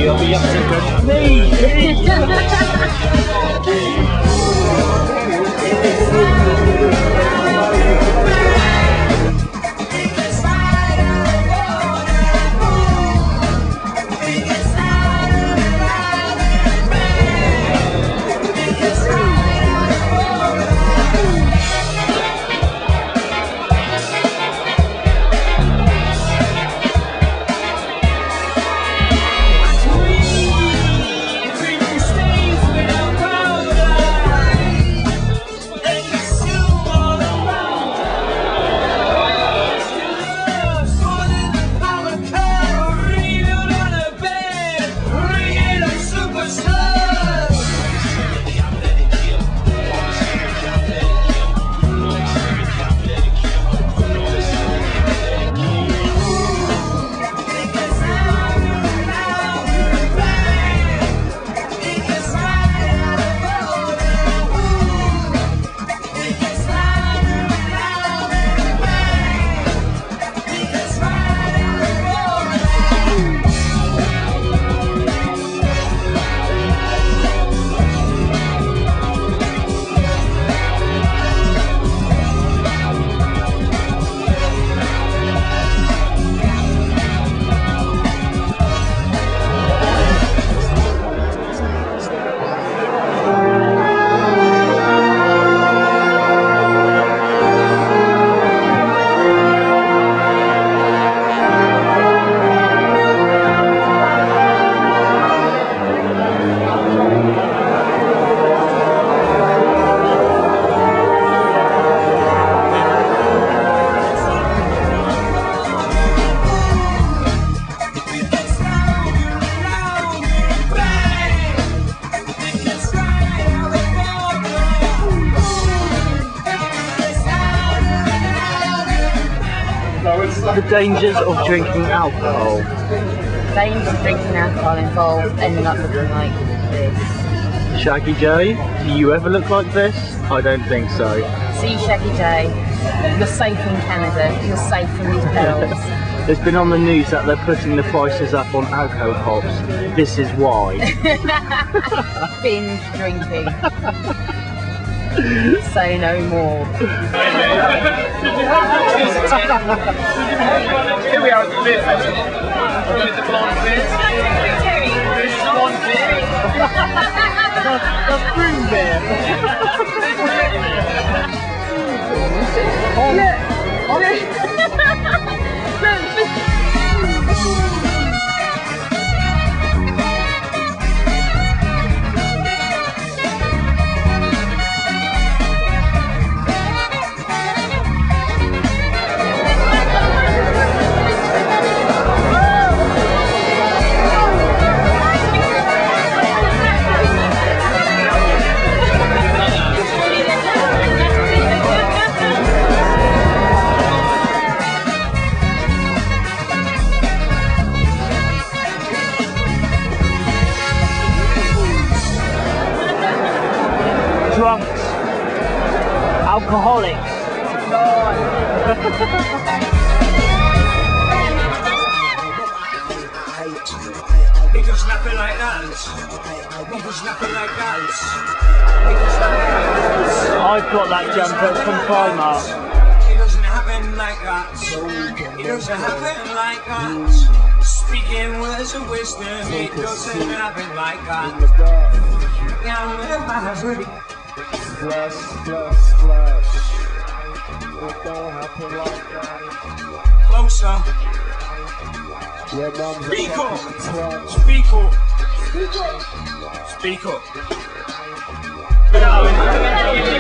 You'll be up to me. The dangers of drinking alcohol. Dangers of drinking alcohol involve ending up looking like this. Shaggy J, do you ever look like this? I don't think so. See, Shaggy J, you're safe in Canada. You're safe from these perils. It's been on the news that they're putting the prices up on alcohol pops. This is why. Binge drinking. Say no more. Here we are at the beer festival. With the blonde beer. This blonde beer. That's broom beer. Drunks, alcoholics. Niggas snapping like that. Niggas snapping like that. Niggas snapping like that. I've got that jumper from Primark. It doesn't happen like that. It doesn't happen like that. Speaking words of wisdom, it doesn't happen like that. Yeah, I'm ready. Splash, splash, splash. It don't happen like that. Closer. Yeah, mum. Speak up. Speak up. Speak up. Speak up.